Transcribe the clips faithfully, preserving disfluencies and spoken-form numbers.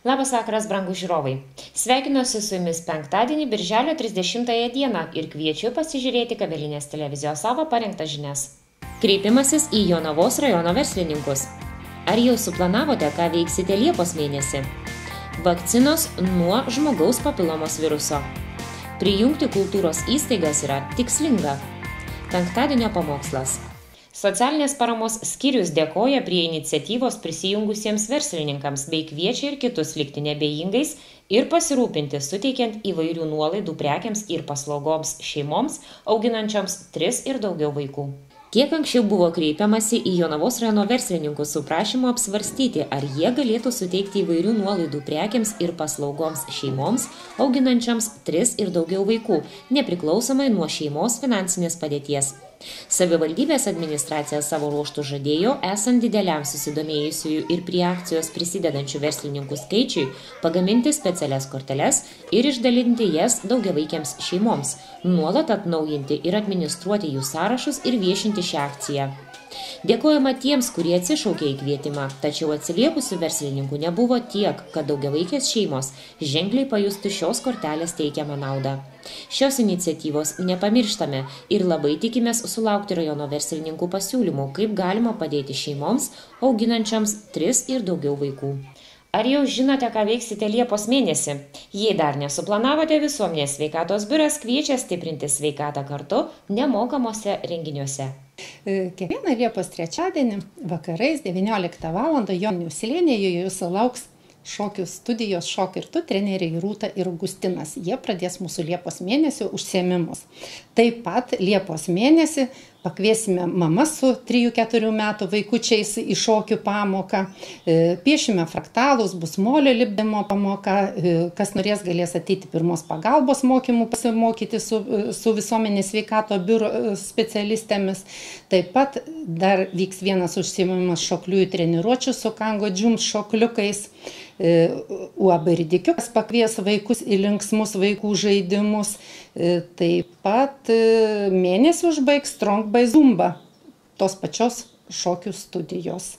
Labas vakaras, brangūs žiūrovai. Sveikinuosi su jumis penktadienį, birželio trisdešimtąją dieną ir kviečiu pasižiūrėti Kabelinės televizijos savo parengtas žinias. Kreipimasis į Jonavos rajono verslininkus. Ar jau suplanavote, ką veiksite Liepos mėnesį? Vakcinos nuo žmogaus papilomos viruso. Prijungti kultūros įstaigas yra tikslinga. Penktadienio pamokslas. Socialinės paramos skyrius dėkoja prie iniciatyvos prisijungusiems verslininkams bei kviečia ir kitus likti neabejingais ir pasirūpinti suteikiant įvairių nuolaidų prekiams ir paslaugoms šeimoms, auginančioms tris ir daugiau vaikų. Kiek anksčiau buvo kreipiamasi į Jonavos rajono verslininkus su prašymu apsvarstyti, ar jie galėtų suteikti įvairių nuolaidų prekiams ir paslaugoms šeimoms, auginančioms tris ir daugiau vaikų, nepriklausomai nuo šeimos finansinės padėties. Savivaldybės administracija savo ruožtų žadėjo, esant dideliam susidomėjusiųjų ir prie akcijos prisidedančių verslininkų skaičiui, pagaminti specialias korteles ir išdalinti jas daugiavaikėms šeimoms, nuolat atnaujinti ir administruoti jų sąrašus ir viešinti šią akciją. Dėkojama tiems, kurie atsišaukė į kvietimą, tačiau atsiliepusių verslininkų nebuvo tiek, kad daugiavaikės šeimos ženkliai pajustų šios kortelės teikiamą naudą. Šios iniciatyvos nepamirštame ir labai tikimės sulaukti rajono verslininkų pasiūlymų, kaip galima padėti šeimoms, auginančioms tris ir daugiau vaikų. Ar jau žinote, ką veiksite Liepos mėnesį? Jei dar nesuplanavote, Visuomenės sveikatos biuras kviečia stiprinti sveikatą kartu nemokamuose renginiuose. Kiekvieną Liepos trečiadienį vakarais devynioliktą valandą Joninių slėnyje jūsų lauks šokių studijos Šok ir tu treneriai Rūta ir Augustinas. Jie pradės mūsų Liepos mėnesio užsiėmimus. Taip pat Liepos mėnesį pakviesime mamas su trijų keturių metų vaikučiais į šokių pamoką. Piešime fraktalus, bus molio lipdymo pamoka. Kas norės, galės ateiti pirmos pagalbos mokymų pasimokyti su, su Visuomenės sveikato biuro specialistėmis. Taip pat dar vyks vienas užsiėmimas šokliųjų treniruočių su Kango Džums šokliukais. U A B Ridikiukas pakvies vaikus į linksmus vaikų žaidimus. Taip pat mėnesį užbaigs Strong by Zumba, tos pačios šokių studijos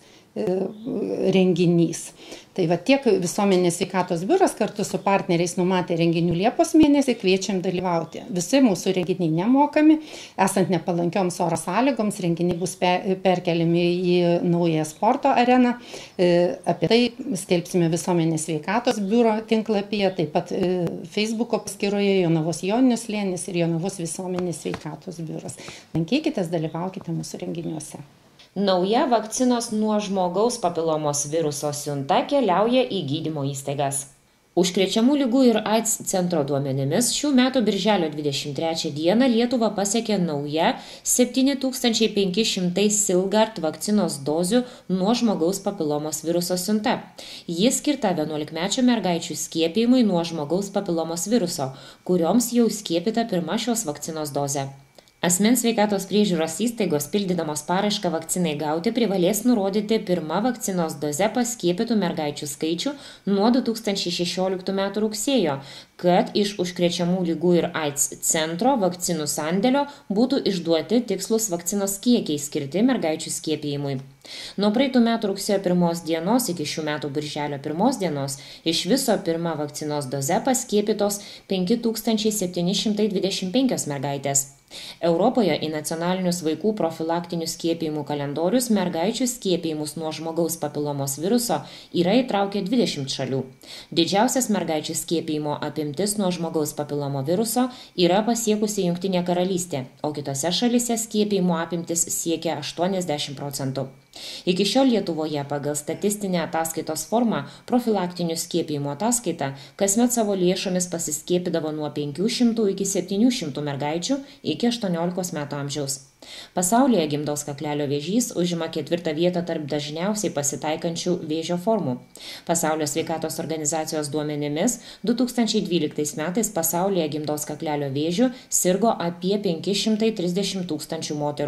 renginys. Tai va tiek Visuomenės sveikatos biuras kartu su partneriais numatė renginių Liepos mėnesį, kviečiam dalyvauti. Visi mūsų renginiai nemokami, esant nepalankioms oro sąlygoms, renginiai bus perkeliami į naują sporto areną. Apie tai skelbsime Visuomenės sveikatos biuro tinklapyje, taip pat Facebooko paskyroje Jonavos Joninių slėnis ir Jonavos Visuomenės sveikatos biuras. Lankykitės, dalyvaukite mūsų renginiuose. Nauja vakcinos nuo žmogaus papilomos viruso siunta keliauja į gydymo įstaigas. Užkrečiamų ligų ir AIDS centro duomenimis šių metų birželio dvidešimt trečią dieną Lietuvą pasiekė nauja septyni tūkstančiai penki šimtai Silgart vakcinos dozių nuo žmogaus papilomos viruso siunta. Ji skirta vienuolikmečių mergaičių skiepijimui nuo žmogaus papilomos viruso, kurioms jau skiepyta pirma šios vakcinos dozė. Asmens sveikatos priežiūros įstaigos pildydamos paraišką vakcinai gauti privalės nurodyti pirmą vakcinos doze paskiepytų mergaičių skaičių nuo du tūkstančiai šešioliktų metų rugsėjo, kad iš užkrečiamų ligų ir AIDS centro vakcinų sandėlio būtų išduoti tikslus vakcinos kiekiai skirti mergaičių skiepijimui. Nuo praeitų metų rugsėjo pirmos dienos iki šių metų birželio pirmos dienos iš viso pirma vakcinos doze paskiepytos penki tūkstančiai septyni šimtai dvidešimt penkios mergaitės. Europoje į nacionalinius vaikų profilaktinių skiepijimų kalendorius mergaičių skiepijimus nuo žmogaus papilomos viruso yra įtraukę dvidešimt šalių. Didžiausias mergaičių skiepijimo apimtis nuo žmogaus papilomo viruso yra pasiekusi Jungtinė karalystė, o kitose šalyse skiepijimo apimtis siekia aštuoniasdešimt procentų. Iki šiol Lietuvoje pagal statistinę ataskaitos formą profilaktinių skiepijimų ataskaitą kasmet savo lėšomis pasiskiepydavo nuo penkių šimtų iki septynių šimtų mergaičių iki aštuoniolikos metų amžiaus. Pasaulyje gimdos kaklelio vėžys užima ketvirtą vietą tarp dažniausiai pasitaikančių vėžio formų. Pasaulio sveikatos organizacijos duomenimis du tūkstančiai dvyliktais metais pasaulyje gimdos kaklelio vėžiu sirgo apie penki šimtai trisdešimt tūkstančių moterų.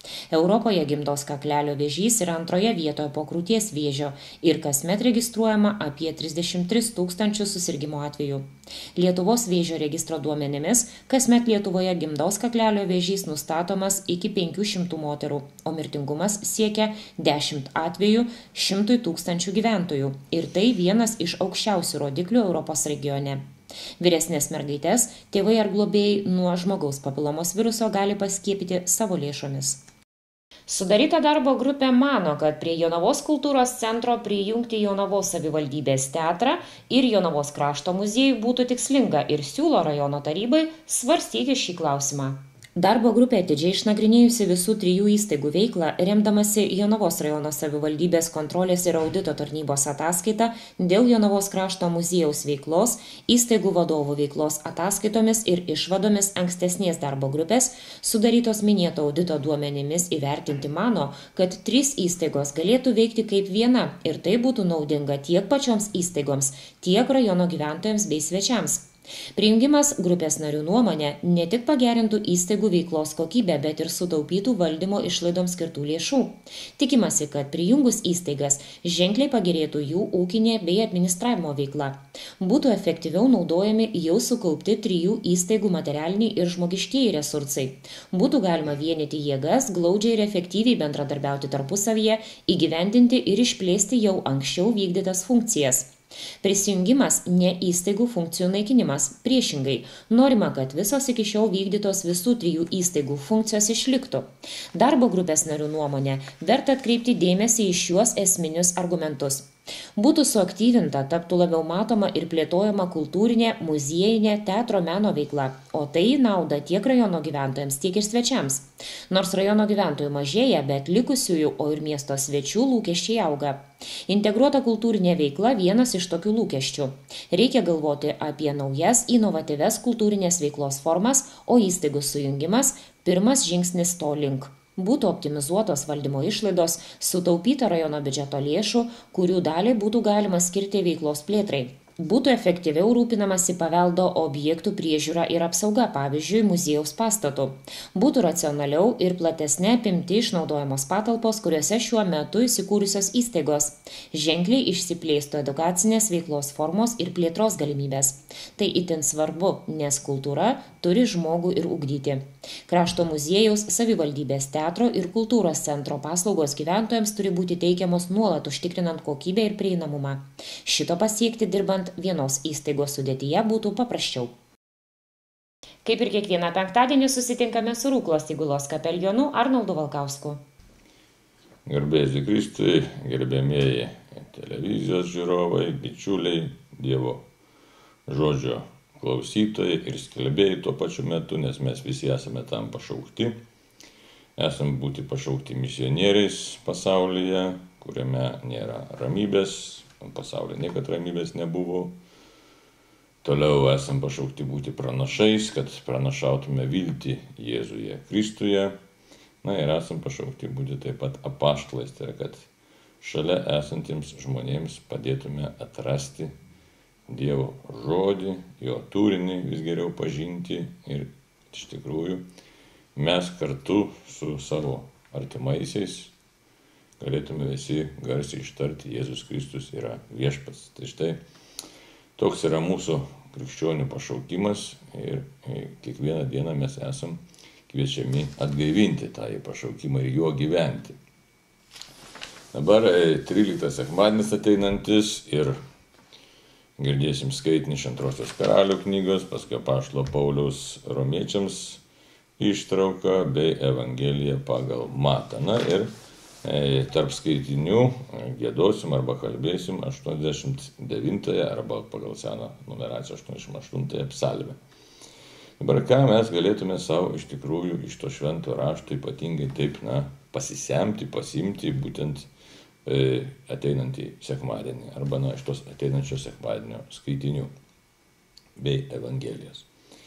Europoje gimdos kaklelio vėžys yra antroje vietoje po krūties vėžio ir kasmet registruojama apie trisdešimt tris tūkstančius susirgimo atvejų. Lietuvos vėžio registro duomenimis kasmet Lietuvoje gimdos kaklelio vėžys nustatomas iki penkių šimtų moterų, o mirtingumas siekia dešimt atvejų šimtui tūkstančių gyventojų ir tai vienas iš aukščiausių rodiklių Europos regione. Vyresnės mergaitės, tėvai ar globėjai nuo žmogaus papilomos viruso gali paskiepyti savo lėšomis. Sudaryta darbo grupė mano, kad prie Jonavos kultūros centro prijungti Jonavos savivaldybės teatrą ir Jonavos krašto muziejų būtų tikslinga ir siūlo rajono tarybai svarstyti šį klausimą. Darbo grupė atidžiai išnagrinėjusi visų trijų įstaigų veiklą, remdamasi Jonavos rajono savivaldybės kontrolės ir audito tarnybos ataskaita dėl Jonavos krašto muziejaus veiklos, įstaigų vadovų veiklos ataskaitomis ir išvadomis ankstesnės darbo grupės, sudarytos minėto audito duomenimis įvertinti mano, kad trys įstaigos galėtų veikti kaip viena ir tai būtų naudinga tiek pačioms įstaigoms, tiek rajono gyventojams bei svečiams. Prijungimas grupės narių nuomonė ne tik pagerintų įstaigų veiklos kokybę, bet ir sutaupytų valdymo išlaidoms skirtų lėšų. Tikimasi, kad prijungus įstaigas ženkliai pagerėtų jų ūkinė bei administravimo veikla. Būtų efektyviau naudojami jau sukaupti trijų įstaigų materialiniai ir žmogiškieji resursai. Būtų galima vienyti jėgas, glaudžiai ir efektyviai bendradarbiauti tarpusavyje, įgyvendinti ir išplėsti jau anksčiau vykdytas funkcijas. Prisijungimas ne įstaigų funkcijų naikinimas. Priešingai, norima, kad visos iki šiol vykdytos visų trijų įstaigų funkcijos išliktų. Darbo grupės narių nuomonė verta atkreipti dėmesį į šiuos esminius argumentus. Būtų suaktyvinta, taptų labiau matoma ir plėtojama kultūrinė, muziejinė, teatro meno veikla, o tai nauda tiek rajono gyventojams, tiek ir svečiams. Nors rajono gyventojų mažėja, bet likusiųjų, o ir miesto svečių lūkesčiai auga. Integruota kultūrinė veikla vienas iš tokių lūkesčių. Reikia galvoti apie naujas, inovatyves kultūrinės veiklos formas, o įstaigų sujungimas – pirmas žingsnis to link. Būtų optimizuotos valdymo išlaidos, sutaupyta rajono biudžeto lėšų, kurių dalį būtų galima skirti veiklos plėtrai. Būtų efektyviau rūpinamasi paveldo objektų priežiūra ir apsauga, pavyzdžiui, muziejaus pastatų. Būtų racionaliau ir platesnė apimti išnaudojamos patalpos, kuriuose šiuo metu įsikūrusios įstaigos. Ženkliai išsiplėstų edukacinės veiklos formos ir plėtros galimybės. Tai itin svarbu, nes kultūra turi žmogų ir ugdyti. Krašto muziejaus, savivaldybės teatro ir kultūros centro paslaugos gyventojams turi būti teikiamos nuolat užtikrinant kokybę ir prieinamumą. Šito pasiekti dirbant vienos įstaigos sudėtyje būtų paprasčiau. Kaip ir kiekvieną penktadienį susitinkame su Rūklos įgulos kapelionu Arnoldu Valkausku. Garbėsiu Kristui, gerbėmieji televizijos žiūrovai, bičiuliai, Dievo žodžio klausytojai ir skelbėjai tuo pačiu metu, nes mes visi esame tam pašaukti. Esame būti pašaukti misionieriais pasaulyje, kuriame nėra ramybės, pasaulyje niekad ramybės nebuvo. Toliau esame pašaukti būti pranašais, kad pranašautume viltį Jėzuje Kristuje. Na ir esame pašaukti būti taip pat apaštalais, tai yra, kad šalia esantiems žmonėms padėtume atrasti Dievo žodį, jo turinį vis geriau pažinti ir iš tikrųjų mes kartu su savo artimaisiais galėtume visi garsiai ištarti Jėzus Kristus yra viešpats. Tai štai toks yra mūsų krikščionių pašaukimas ir kiekvieną dieną mes esam kviečiami atgaivinti tą pašaukimą ir juo gyventi. Dabar tryliktas sekmadienis ateinantis ir girdėsim skaitinį iš antrosios Karalių knygos, paskui apaštalo Pauliaus romiečiams ištrauką bei Evangeliją pagal Matą. Na ir e, tarp skaitinių giedosim arba kalbėsim aštuoniasdešimt devintąją arba pagal seną numeraciją aštuoniasdešimt aštuntąją psalmę. Dabar ką mes galėtume savo iš tikrųjų iš to švento rašto ypatingai taip na, pasisemti, pasimti būtent ateinantį sekmadienį arba nuo iš tos ateinančio sekmadienio skaitinių bei Evangelijos.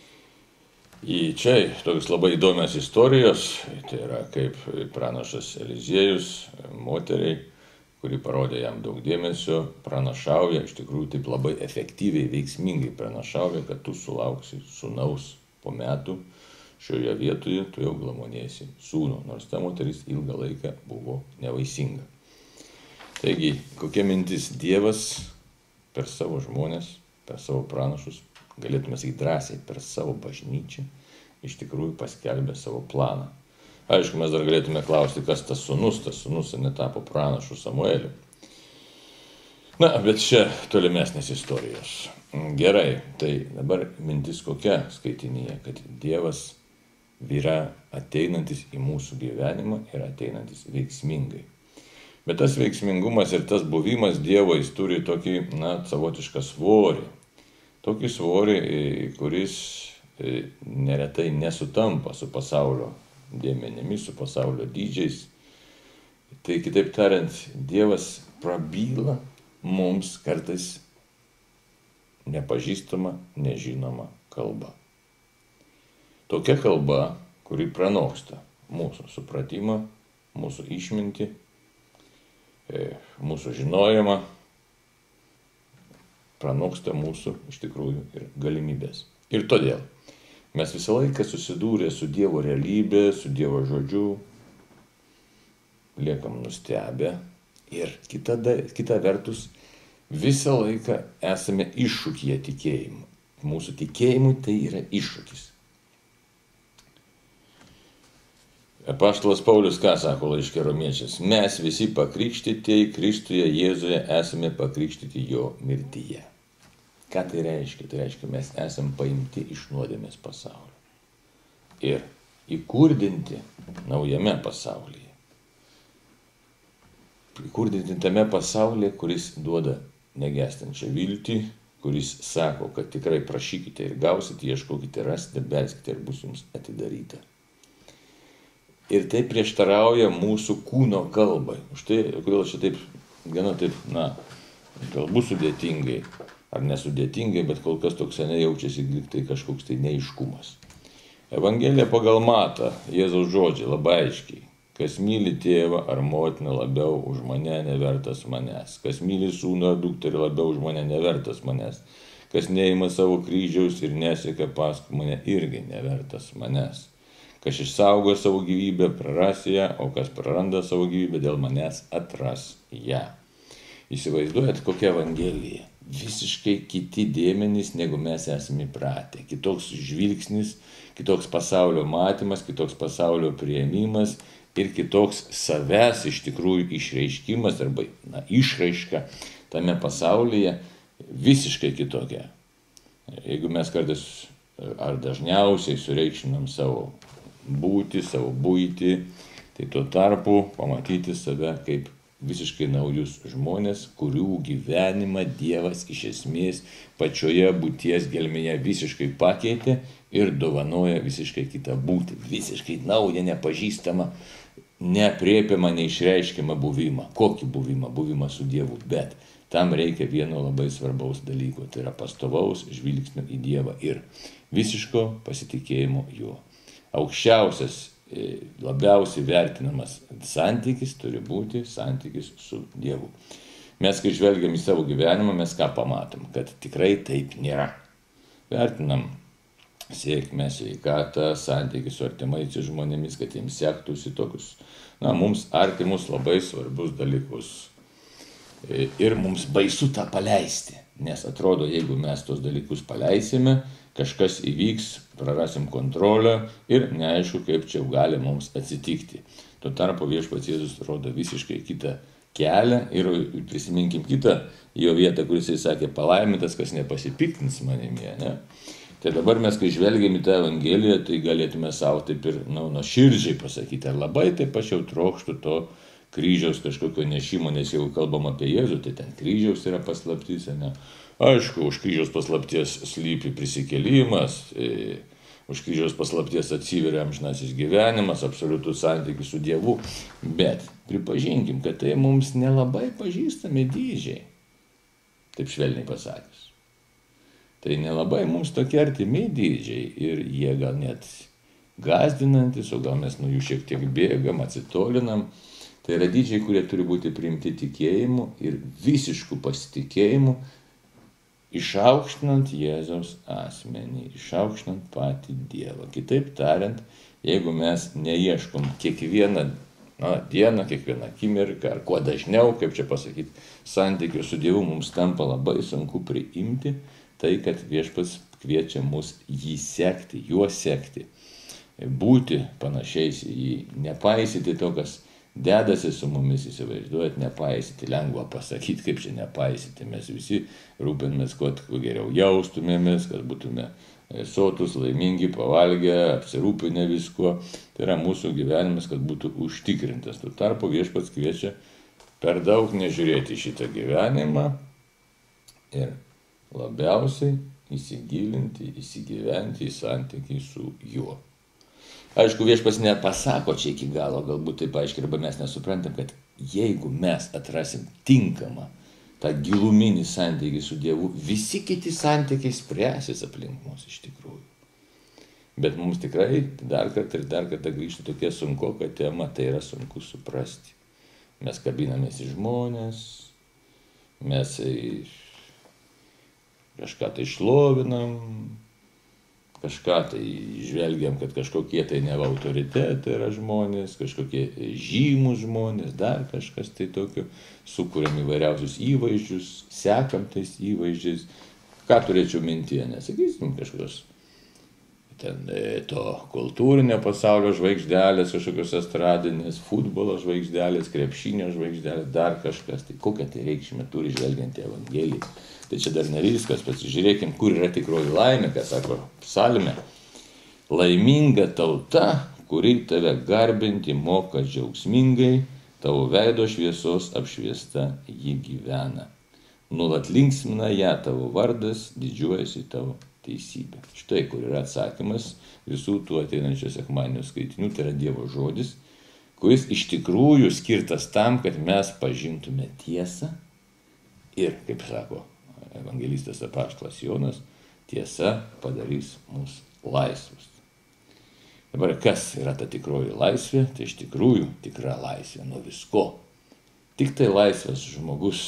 Į čia tokios labai įdomios istorijos, tai yra kaip pranašas Eliziejus moteriai, kuri parodė jam daug dėmesio, pranašauja, iš tikrųjų taip labai efektyviai, veiksmingai pranašauja, kad tu sulauksi sūnaus po metų, šioje vietoje tu jau glamonėsi sūnų, nors ta moteris ilgą laiką buvo nevaisinga. Taigi, kokia mintis? Dievas per savo žmonės, per savo pranašus, galėtume sakyti drąsiai, per savo bažnyčią, iš tikrųjų paskelbė savo planą. Aišku, mes dar galėtume klausti, kas tas sūnus, tas sūnus netapo pranašu Samueliu. Na, bet čia tolimesnės istorijos. Gerai, tai dabar mintis kokia skaitinyje, kad Dievas yra ateinantis į mūsų gyvenimą ir ateinantis veiksmingai. Bet tas veiksmingumas ir tas buvimas Dievo, jis turi tokį, na, savotišką svorį. Tokį svorį, kuris neretai nesutampa su pasaulio dėmenimis, su pasaulio dydžiais. Tai kitaip tariant, Dievas prabyla mums kartais nepažįstama, nežinoma kalba. Tokia kalba, kuri pranoksta mūsų supratimą, mūsų išmintį, mūsų žinojimą, pranoksta mūsų iš tikrųjų ir galimybės. Ir todėl mes visą laiką susidūrę su Dievo realybė, su Dievo žodžiu, liekam nustebę ir kita, kita vertus visą laiką esame iššūkyje tikėjimu. Mūsų tikėjimui tai yra iššūkis. Apaštalas Paulius ką sako laiške Romiečiams? Mes visi pakrikštytieji Kristuje Jėzuje esame pakrikštyti jo mirtyje. Ką tai reiškia? Tai reiškia, mes esame paimti iš nuodėmės pasaulio ir įkurdinti naujame pasaulyje. Įkurdinti tame pasaulyje, kuris duoda negęstančią viltį, kuris sako, kad tikrai prašykite ir gausite, ieškokite, rasite, belskite ir bus jums atidaryta. Ir tai prieštarauja mūsų kūno kalbai. Štai, kodėl čia taip, gana taip, na, galbūt sudėtingai, ar nesudėtingai, bet kol kas toks seniai jaučiasi lyg tai kažkoks tai neiškumas. Evangelija pagal Matą, Jėzaus žodžiai, labai aiškiai. Kas myli tėvą ar motiną labiau už mane, nevertas manęs. Kas myli sūnų ar dukterį labiau už mane, nevertas manęs. Kas neima savo kryžiaus ir nesiekia paskui mane, irgi nevertas manęs. Kas išsaugo savo gyvybę, praras ją, o kas praranda savo gyvybę, dėl manęs atras ją. Įsivaizduojat, kokia Evangelija. Visiškai kiti dėmenys, negu mes esame įpratę. Kitoks žvilgsnis, kitoks pasaulio matymas, kitoks pasaulio priėmimas ir kitoks savęs iš tikrųjų išreiškimas arba, na, išraiška tame pasaulyje visiškai kitokia. Jeigu mes kartais ar dažniausiai sureikšminam savo būti, savo būti, tai tuo tarpu pamatyti save kaip visiškai naujus žmonės, kurių gyvenimą Dievas iš esmės pačioje būties gelmėje visiškai pakeitė ir dovanoja visiškai kitą būtį, visiškai naują, nepažįstamą, neaprėpiamą, neišreiškiamą buvimą. Kokį buvimą? Buvimą su Dievu, bet tam reikia vieno labai svarbaus dalyko, tai yra pastovaus žvilgsnio į Dievą ir visiško pasitikėjimo juo. Aukščiausias, labiausiai vertinamas santykis turi būti santykis su Dievu. Mes, kai žvelgiam į savo gyvenimą, mes ką pamatom? Kad tikrai taip nėra. Vertinam sėkmę, sveikatą, santykį su artimais žmonėmis, kad jiems sektųsi tokius, na, mums artimus labai svarbius dalykus. Ir mums baisu tą paleisti, nes atrodo, jeigu mes tos dalykus paleisime, kažkas įvyks, prarasim kontrolę ir neaišku, kaip čia gali mums atsitikti. Tuo tarpu viešpats Jėzus rodo visiškai kitą kelią ir prisiminkim kitą jo vietą, kuris jis sakė, palaimintas, kas nepasipiktins manimi, ne? Tai dabar mes, kai žvelgiam į tą Evangeliją, tai galėtume savo taip ir, na, nuoširdžiai pasakyti, ar labai taip aš jau trokštų to kryžiaus kažkokio nešimo, nes jau kalbam apie Jėzų, tai ten kryžiaus yra paslaptis, ne? Aišku, už kryžiaus paslapties slypi prisikėlimas, e, už kryžiaus paslapties atsiveria amžinasis gyvenimas, absoliutus santykis su Dievu, bet pripažinkim, kad tai mums nelabai pažįstami dydžiai, taip švelniai pasakius. Tai nelabai mums tokie artimi dydžiai ir jie gal net gąsdinantis, o gal mes nuo jų šiek tiek bėgam, atsitolinam. Tai yra dydžiai, kurie turi būti priimti tikėjimu ir visiškų pasitikėjimu išaukštinant Jėzaus asmenį, išaukštinant patį Dievą. Kitaip tariant, jeigu mes neieškom kiekvieną na, dieną, kiekvieną akimirką, ar kuo dažniau, kaip čia pasakyti, santykių su Dievu mums tampa labai sunku priimti tai, kad viešpats kviečia mus jį sekti, juo sekti, būti panašiais į jį, nepaisyti to, kas dedasi su mumis, įsivaizduojat, nepaisyti, lengva pasakyti, kaip čia nepaisyti, mes visi rūpinamės, kad kuo geriau jaustumėmės, kad būtume sotus, laimingi, pavalgę, apsirūpinę viskuo. Tai yra mūsų gyvenimas, kad būtų užtikrintas. Tuo tarpu viešpats kviečia per daug nežiūrėti šitą gyvenimą ir labiausiai įsigilinti, įsigyventi į santykį su juo. Aišku, viešpats nepasako čia iki galo, galbūt taip aiškiai, arba mes nesuprantam, kad jeigu mes atrasim tinkamą tą giluminį santykį su Dievu, visi kiti santykiai spręsis aplink mus iš tikrųjų. Bet mums tikrai dar kartą ir dar kartą grįžta tokia sunkoka tema, tai yra sunku suprasti. Mes kabinamės į žmonės, mes kažką tai šlovinam, kažką tai žvelgiam, kad kažkokie tai neva autoritetai yra žmonės, kažkokie žymus žmonės, dar kažkas tai tokio, sukuriam įvairiausius įvaizdžius, sekam tais įvaizdžiais. Ką turėčiau mintyje, nesakysim kažkokios ten to kultūrinio pasaulio žvaigždelės, kažkokios estradinės, futbolo žvaigždelės, krepšinio žvaigždelės, dar kažkas. Tai kokią tai reikšmę turi žvelgiant į Evangeliją. Tai čia dar ne viskas, pasižiūrėkim, kur yra tikroji laimė, ką sako psalmė. Laiminga tauta, kuri tave garbinti moka džiaugsmingai, tavo veido šviesos apšviesta ji gyvena. Nuolat linksmina ją tavo vardas, didžiuojasi tavo teisybė. Štai kur yra atsakymas visų tų ateinančio sekmadienio skaitinių, tai yra Dievo žodis, kuris iš tikrųjų skirtas tam, kad mes pažintume tiesą ir, kaip sako evangelistas apaštalas Jonas, tiesa padarys mus laisvus. Dabar kas yra ta tikroji laisvė? Tai iš tikrųjų tikra laisvė nuo visko. Tik tai laisvas žmogus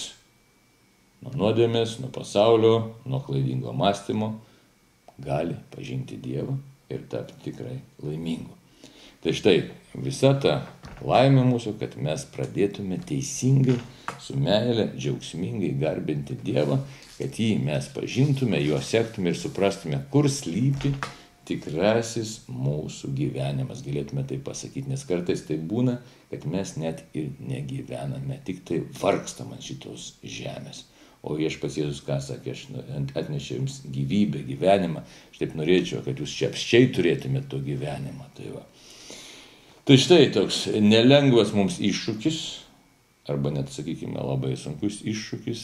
nuo nuodėmės, nuo pasaulio, nuo klaidingo mąstymo gali pažinti Dievą ir tapti tikrai laimingu. Tai štai visa ta laimė mūsų, kad mes pradėtume teisingai, su meile, džiaugsmingai garbinti Dievą, kad jį mes pažintume, juo sektume ir suprastume, kur slypi tikrasis mūsų gyvenimas, galėtume tai pasakyti, nes kartais tai būna, kad mes net ir negyvename, tik tai vargstam ant šitos žemės. O viešpats Jėzus ką sakė, aš atnešiau jums gyvybę, gyvenimą, aš taip norėčiau, kad jūs čia apsčiai turėtumėte to gyvenimą. Tai, va. Tai štai toks nelengvas mums iššūkis, arba net, sakykime, labai sunkus iššūkis,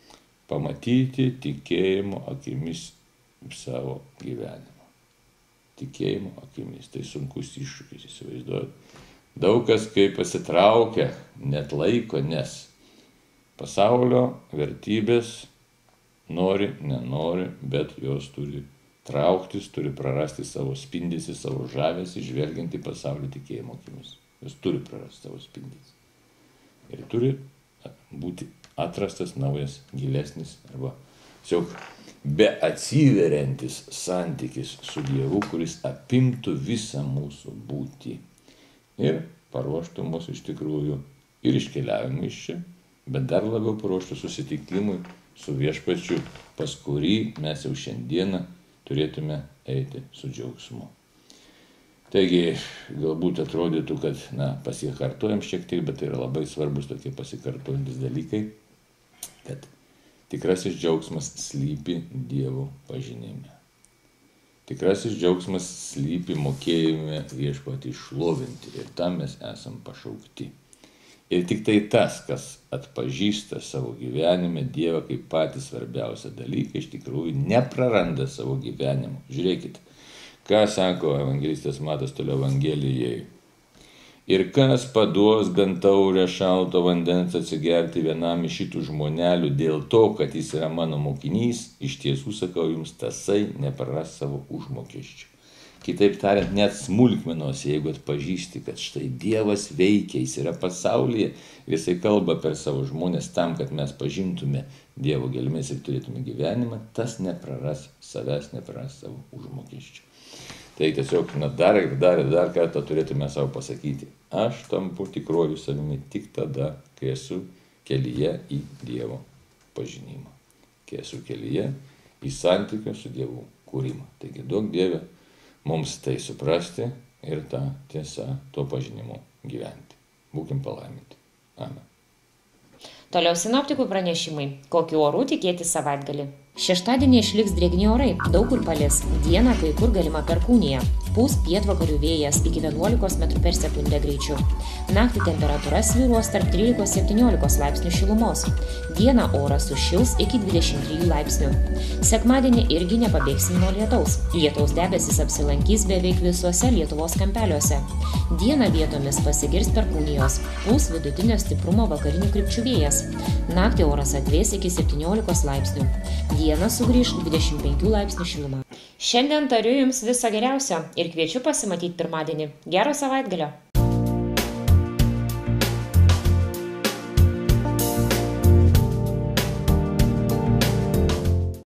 pamatyti tikėjimo akimis savo gyvenimą. Tikėjimo akimis, tai sunkus iššūkis, įsivaizduojat. Daug kas, kai pasitraukia, net laiko, nes pasaulio vertybės nori, nenori, bet jos turi trauktis, turi prarasti savo spindesį, savo žavesį, žvelgiant į pasaulio tikėjimo akimis. Jos turi prarasti savo spindesį. Ir turi būti atrastas naujas, gilesnis arba tiesiog be atsiveriantis santykis su Dievu, kuris apimtų visą mūsų būtį ir paruoštų mus iš tikrųjų ir iškeliavimui iš čia, bet dar labiau paruoštų susitikimui su viešpačiu, pas kurį mes jau šiandieną turėtume eiti su džiaugsmu. Taigi, galbūt atrodytų, kad na, pasikartojam šiek tiek, bet tai yra labai svarbus tokie pasikartojantis dalykai, kad tikrasis džiaugsmas slypi Dievo pažinime. Tikrasis džiaugsmas slypi mokėjime viešpatį šlovinti ir tam mes esam pašaukti. Ir tik tai tas, kas atpažįsta savo gyvenime Dievą kaip patį svarbiausią dalyką, iš tikrųjų nepraranda savo gyvenimo. Žiūrėkit, ką sako evangelistas Matas toliau Evangelijai. Ir kas paduos bent taurę šalto vandens atsigerti vienam iš šitų žmonelių dėl to, kad jis yra mano mokinys, iš tiesų sakau jums, tasai nepraras savo užmokesčių. Kitaip tariant, net smulkmenos, jeigu atpažįsti, kad štai Dievas veikia, jis yra pasaulyje, jisai kalba per savo žmonės tam, kad mes pažintume Dievo gelmės ir turėtume gyvenimą, tas nepraras savęs, nepraras savo užmokesčių. Tai tiesiog na, dar ir dar ir dar kartą turėtume savo pasakyti, aš tampu tikruoju savimi tik tada, kai esu kelyje į Dievo pažinimą, kai esu kelyje į santykio su Dievu kūrimą. Taigi duok Dieve mums tai suprasti ir tą tiesą, tuo pažinimu gyventi. Būkim palaiminti. Amen. Toliau sinoptikų pranešimai. Kokiu oru tikėti savaitgalį? Šeštadienį išliks drėgni orai, daug kur palis. Dieną kai kur galima perkūnija. Pūs pietvakarių vėjas iki vienuolikos metrų per sekundę greičiu. Naktį temperatūra svyruos tarp trylikos septyniolikos laipsnių šilumos. Dieną oras sušils iki dvidešimt trijų laipsnių. Sekmadienį irgi nepabėgsim nuo lietaus. Lietaus debesis apsilankys beveik visuose Lietuvos kampeliuose. Dieną vietomis pasigirs perkūnijos. Pūs vidutinio stiprumo vakarinių krypčių vėjas. Naktį oras atvės iki septyniolikos laipsnių. Dieną sugrįš dvidešimt penkių laipsnių šiluma. Šiandien tariu Jums viso geriausio ir kviečiu pasimatyti pirmadienį. Gero savaitgalio!